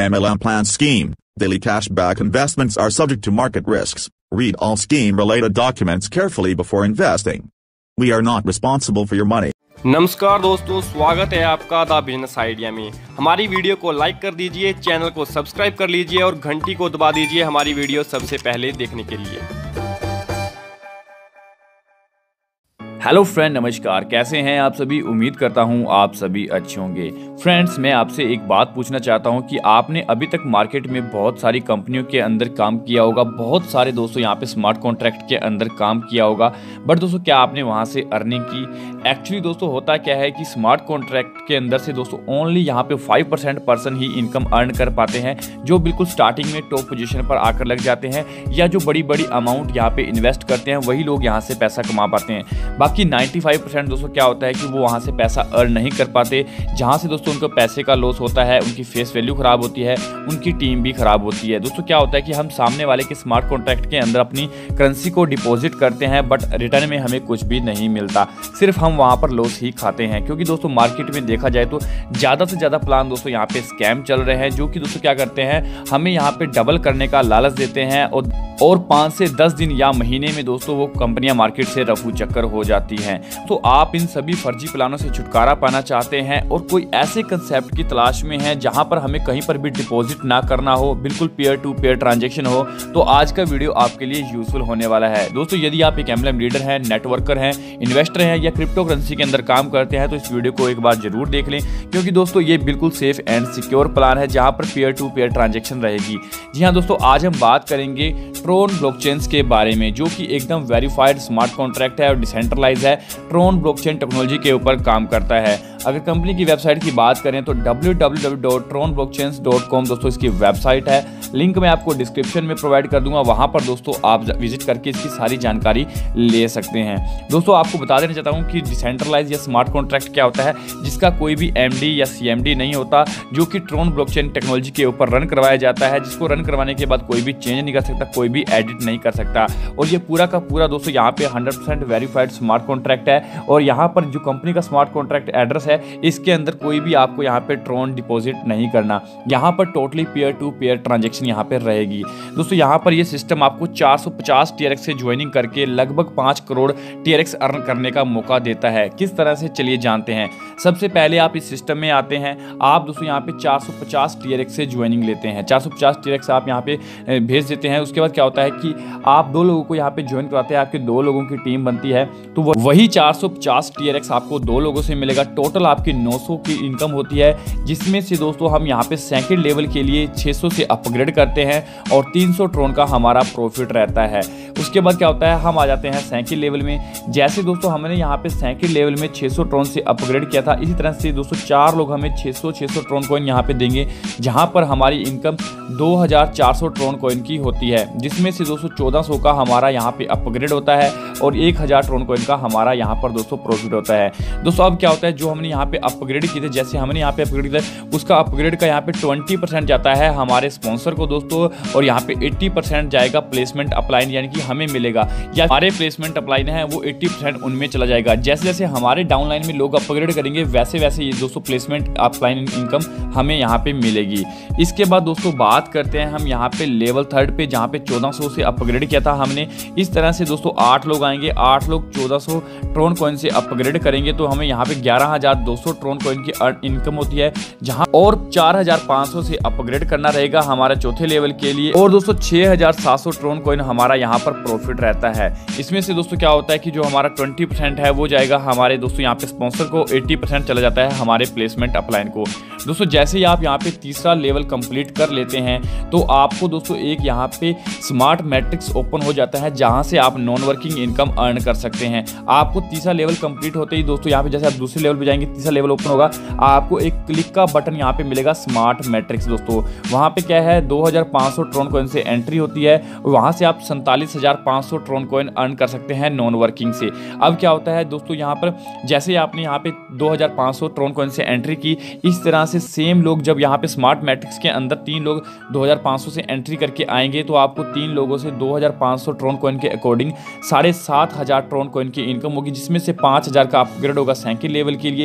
MLM plan scheme. Daily cashback investments are subject to market risks. Read all scheme-related documents carefully before investing. We are not responsible for your money. नमस्कार दोस्तों, स्वागत है आपका the business idea में। हमारी video को like कर दीजिए, चैनल को सब्सक्राइब कर लीजिए और घंटी को दबा दीजिए हमारी वीडियो सबसे पहले देखने के लिए। हेलो फ्रेंड, नमस्कार। कैसे हैं आप सभी? उम्मीद करता हूं आप सभी अच्छे होंगे। फ्रेंड्स, मैं आपसे एक बात पूछना चाहता हूं कि आपने अभी तक मार्केट में बहुत सारी कंपनियों के अंदर काम किया होगा, बहुत सारे दोस्तों यहां पे स्मार्ट कॉन्ट्रैक्ट के अंदर काम किया होगा, बट दोस्तों क्या आपने वहां से अर्निंग की? एक्चुअली दोस्तों होता क्या है कि स्मार्ट कॉन्ट्रैक्ट के अंदर से दोस्तों ओनली यहाँ पे 5% पर्सन ही इनकम अर्न कर पाते हैं, जो बिल्कुल स्टार्टिंग में टॉप पोजीशन पर आकर लग जाते हैं, या जो बड़ी बड़ी अमाउंट यहाँ पे इन्वेस्ट करते हैं वही लोग यहाँ से पैसा कमा पाते हैं। बाकी 95% दोस्तों क्या होता है कि वो वहाँ से पैसा अर्न नहीं कर पाते, जहाँ से दोस्तों उनको पैसे का लॉस होता है, उनकी फेस वैल्यू खराब होती है, उनकी टीम भी खराब होती है। दोस्तों क्या होता है कि हम सामने वाले के स्मार्ट कॉन्ट्रैक्ट के अंदर अपनी करेंसी को डिपॉजिट करते हैं, बट रिटर्न में हमें कुछ भी नहीं मिलता, सिर्फ हम वहाँ पर लॉस ही खाते हैं। क्योंकि दोस्तों मार्केट में देखा जाए तो ज़्यादा से ज़्यादा प्लान दोस्तों यहाँ पे स्कैम चल रहे हैं, जो कि दोस्तों क्या करते हैं, हमें यहाँ पे डबल करने का लालच देते हैं और 5 से 10 दिन या महीने में दोस्तों वो कंपनियां मार्केट से रफू चक्कर हो जाती हैं। तो आप इन सभी फर्जी प्लानों से छुटकारा पाना चाहते हैं और कोई ऐसे कंसेप्ट की तलाश में हैं जहां पर हमें कहीं पर भी डिपॉजिट ना करना हो, बिल्कुल पेयर टू पेयर ट्रांजैक्शन हो, तो आज का वीडियो आपके लिए यूजफुल होने वाला है। दोस्तों यदि आप एक MLM लीडर हैं, नेटवर्कर हैं, इन्वेस्टर हैं या क्रिप्टो करेंसी के अंदर काम करते हैं तो इस वीडियो को एक बार जरूर देख लें, क्योंकि दोस्तों ये बिल्कुल सेफ एंड सिक्योर प्लान है जहां पर पेयर टू पेयर ट्रांजैक्शन रहेगी। जी हाँ दोस्तों, आज हम बात करेंगे ट्रोन ब्लॉकचेन के बारे में, जो कि एकदम वेरीफाइड स्मार्ट कॉन्ट्रैक्ट है और डिसेंट्रलाइज है, ट्रोन ब्लॉकचेन टेक्नोलॉजी के ऊपर काम करता है। अगर कंपनी की वेबसाइट की बात करें तो www.tronblockchains.com दोस्तों इसकी वेबसाइट है, लिंक मैं आपको डिस्क्रिप्शन में प्रोवाइड कर दूंगा, वहां पर दोस्तों आप विजिट करके इसकी सारी जानकारी ले सकते हैं। दोस्तों आपको बता देना चाहता हूं कि डिसेंट्रलाइज या स्मार्ट कॉन्ट्रैक्ट क्या होता है, जिसका कोई भी MD या CMD नहीं होता, जो कि ट्रोन ब्लॉकचेन टेक्नोलॉजी के ऊपर रन करवाया जाता है, जिसको रन करवाने के बाद कोई भी चेंज नहीं कर सकता, कोई भी एडिट नहीं कर सकता। और ये पूरा का पूरा दोस्तों यहाँ पे 100% वेरीफाइड स्मार्ट कॉन्ट्रैक्ट है। और यहाँ पर जो कंपनी का स्मार्ट कॉन्ट्रैक्ट एड्रेस है, इसके अंदर कोई भी आपको यहाँ पे ट्रोन डिपॉजिट नहीं करना, यहाँ पर totally pair to pair transaction यहाँ पे रहेगी। दोस्तों यहाँ पर ये सिस्टम आपको 450 TRX से ज्वाइनिंग करके लगभग 5 करोड़ TRX अर्न करने का मौका देता है। किस तरह से, चलिए जानते हैं। सबसे पहले आप इस सिस्टम में आते हैं, आप दोस्तों यहाँ पे 450 TRX से ज्वाइनिंग लेते हैं, 450 TRX आप यहाँ पे भेज देते हैं। उसके बाद क्या होता है कि आप 2 लोगों को यहाँ पे ज्वाइन कराते हैं, आपके 2 लोगों की टीम बनती है, तो वही 450 TRX आपको 2 लोगों से मिलेगा। टोटल आपकी 900 की इनकम होती है, जिसमें से दोस्तों हम यहाँ पे सेकंड लेवल के लिए 600 से अपग्रेड करते हैं और 300 ट्रोन का हमारा प्रॉफिट रहता है। उसके बाद क्या होता है, हम आ जाते हैं सेकंड लेवल में। जैसे दोस्तों हमने यहाँ पे सेकंड लेवल में 600 ट्रोन से अपग्रेड किया था, इसी तरह से दोस्तों 4 लोग हमें 600 ट्रोन कॉइन यहाँ पे देंगे, जहाँ पर हमारी इनकम 2400 ट्रोन कॉइन की होती है, जिसमें से दोस्तों 1400 का हमारा यहाँ पे अपग्रेड होता है और 1000 ट्रोन कॉइन का हमारा यहाँ पर दोस्तों प्रॉफिट होता है। दोस्तों अब क्या होता है, जो हमने यहाँ पे अपग्रेड किए थे, जैसे हमने यहाँ पे अपग्रेड किया उसका अपग्रेड का यहाँ पे 20% जाता है हमारे स्पॉन्सर को दोस्तों, और यहाँ पे 80% जाएगा प्लेसमेंट अपलाइन, यानी कि हमें मिलेगा, या हमारे प्लेसमेंट अपलाइन है वो 80% उनमें चला जाएगा। जैसे जैसे हमारे डाउनलाइन में लोग अपग्रेड करेंगे, वैसे वैसे ये दोस्तों प्लेसमेंट अपलाइन इनकम हमें यहाँ पे मिलेगी। इसके बाद दोस्तों बात करते हैं हम यहाँ पे लेवल 3 पे, जहाँ पे 1400 से अपग्रेड किया था हमने। इस तरह से दोस्तों 8 लोग आएंगे, 8 लोग 1400 ट्रोन कॉइन से अपग्रेड करेंगे, तो हमें यहाँ पे 11200 ट्रोन कॉइन की इनकम होती है, जहां और 4500 से अपग्रेड करना रहेगा हमारा चौथे लेवल के लिए, और दोस्तों 6700 ट्रोन कॉइन हमारा यहाँ पर प्रॉफिट रहता है। इसमें से दोस्तों क्या होता है कि जो हमारा 20% है वो जाएगा हमारे दोस्तों यहाँ पे स्पॉन्सर को, 80% चला जाता है हमारे प्लेसमेंट अपलाइन को। दोस्तों जैसे ही आप यहाँ पे तीसरा लेवल कंप्लीट कर लेते हैं तो आपको दोस्तों एक यहाँ पे स्मार्ट मैट्रिक्स ओपन हो जाता है, जहाँ से आप नॉन वर्किंग इनकम अर्न कर सकते हैं। आपको तीसरा लेवल कंप्लीट होते ही दोस्तों यहाँ पे जैसे आप दूसरे लेवल पे जाएंगे, तीसरा लेवल ओपन होगा, आपको एक क्लिक का बटन यहाँ पे मिलेगा स्मार्ट मैट्रिक्स दोस्तों। वहाँ पे क्या है, 2500 ट्रोन कॉइन से एंट्री होती है, वहाँ से आप 47,500 ट्रोन कॉइन अर्न कर सकते हैं नॉन वर्किंग से। अब क्या होता है दोस्तों, यहाँ पर जैसे आपने यहाँ पे 2500 ट्रोन कॉइन से एंट्री की, इस तरह से सेम लोग जब यहाँ पे स्मार्ट मैट्रिक्स के अंदर 3 लोग 2500 से एंट्री करके आएंगे, तो आपको 3 लोगों से 2500 ट्रोन कॉइन के अकॉर्डिंग 7500 ट्रोन कॉइन की इनकम होगी, जिसमें से 5000 का अपग्रेड होगा सेकंड लेवल के लिए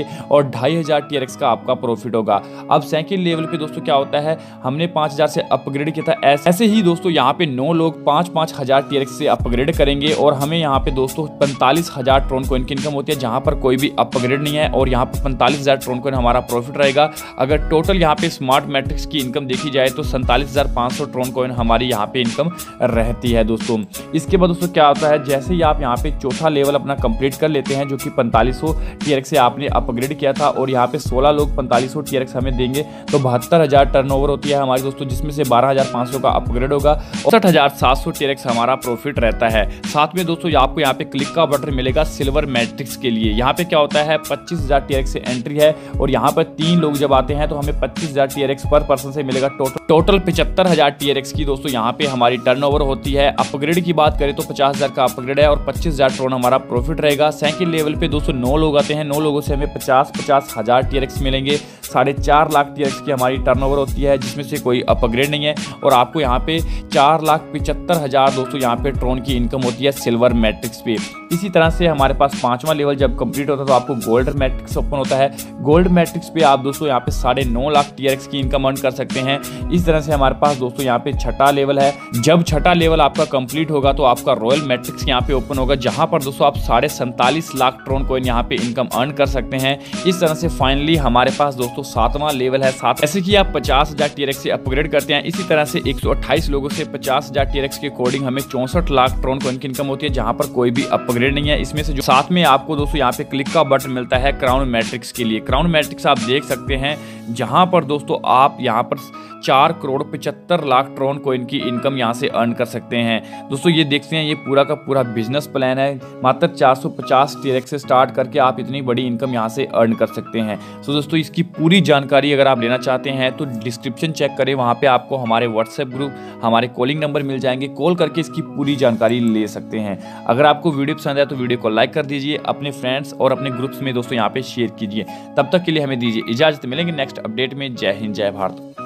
और 2500 TRX का आपका प्रॉफिट होगा। अब सेकंड लेवल पे दोस्तों क्या होता है, हमने 5000 से अपग्रेड किया था, ऐसे ही दोस्तों यहाँ पे 9 लोग 5-5 हजार TRX से अपग्रेड करेंगे और हमें यहाँ पे दोस्तों 45,000 ट्रोन कॉइन की इनकम होती है, जहाँ पर कोई भी अपग्रेड नहीं है और यहाँ पर 45,000 ट्रोन कॉइन हमारा प्रॉफिट रहेगा। अगर टोटल यहाँ पे स्मार्ट मैट्रिक्स की इनकम देखी जाए तो 47,500 ट्रोन कॉइन हमारी यहाँ पे इनकम रहती है दोस्तों। इसके बाद दोस्तों क्या होता है, जैसे ही आप यहाँ पे चौथा लेवल अपना कंप्लीट कर लेते हैं, जो कि 4500 TRX से आपने अपग्रेड किया था, और यहाँ पे 16 लोग 4500 TRX हमें देंगे तो 72,000 टर्नओवर होती है हमारी दोस्तों, जिसमें से 12,500 का अपग्रेड होगा, 67,700 TRX हमारा प्रॉफिट रहता है। साथ में दोस्तों आपको यहाँ पे क्लिक का बटन मिलेगा सिल्वर मैट्रिक्स के लिए। यहाँ पे क्या होता है, 25,000 TRX से एंट्री है और यहाँ पर 3 लोग जब आते हैं तो हमें 25,000 TRX पर पर्सन से मिलेगा। टोटल 75,000 TRX की दोस्तों यहाँ पे हमारी टर्नओवर होती है। अपग्रेड की बात करें तो 50,000 का अपग्रेड है और 25,000 ट्रोन हमारा प्रॉफिट रहेगा। सेकंड लेवल पे दोस्तों 9 लोग आते हैं, 9 लोगों से हमें 50,000 TRX मिलेंगे। 4.5 लाख TRX की हमारी टर्नओवर होती है, जिसमें से कोई अपग्रेड नहीं है, और आपको यहाँ पे 4,75,000 दोस्तों यहाँ पे ट्रोन की इनकम होती है सिल्वर मैट्रिक्स पे। इसी तरह से हमारे पास 5वां लेवल जब कंप्लीट होता है तो आपको गोल्ड मैट्रिक्स ओपन होता है। गोल्ड मैट्रिक्स पे आप दोस्तों यहाँ पे 9.5 लाख TRX की इनकम अर्न कर सकते हैं। इस तरह से हमारे पास दोस्तों यहाँ पे छठा लेवल है। जब छठा लेवल आपका कंप्लीट होगा तो आपका रॉयल मैट्रिक्स यहाँ पे ओपन होगा, जहां पर दोस्तों आप 47.5 लाख ट्रोन कॉइन यहाँ पे इनकम अर्न कर सकते हैं। इस तरह से फाइनली हमारे पास दोस्तों 7वां लेवल है। ऐसे कि आप 50,000 TRX से अपग्रेड करते हैं, इसी तरह से 128 लोगों से 50,000 TRX के अकॉर्डिंग हमें 64 लाख ट्रोन कॉइन की इनकम होती है, जहां पर कोई भी अपग्रेड नहीं है। इसमें से जो साथ में आपको दोस्तों यहाँ पे क्लिक का बटन मिलता है क्राउन मैट्रिक्स के लिए। क्राउन मैट्रिक्स आप देख सकते हैं, जहां पर दोस्तों आप यहाँ पर 4,75,00,000 ट्रोन कॉइन की इनकम यहाँ से अर्न कर सकते हैं। दोस्तों ये देखते हैं, ये पूरा का पूरा बिजनेस प्लान है। मात्र 450 TRX से स्टार्ट करके आप इतनी बड़ी इनकम यहाँ से अर्न कर सकते हैं। सो दोस्तों इसकी पूरी जानकारी अगर आप लेना चाहते हैं तो डिस्क्रिप्शन चेक करें, वहाँ पे आपको हमारे व्हाट्सएप ग्रुप, हमारे कॉलिंग नंबर मिल जाएंगे, कॉल करके इसकी पूरी जानकारी ले सकते हैं। अगर आपको वीडियो पसंद आए तो वीडियो को लाइक कर दीजिए, अपने फ्रेंड्स और अपने ग्रुप्स में दोस्तों यहाँ पे शेयर कीजिए। तब तक के लिए हमें दीजिए इजाजत, मिलेंगे नेक्स्ट अपडेट में। जय हिंद, जय भारत।